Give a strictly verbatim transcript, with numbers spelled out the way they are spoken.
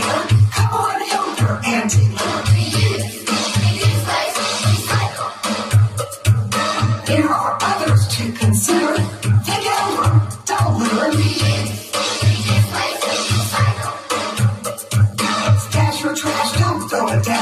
Come on, help your auntie. There are others to consider. Think it over. Don't litter. Stash your trash. Don't throw it down.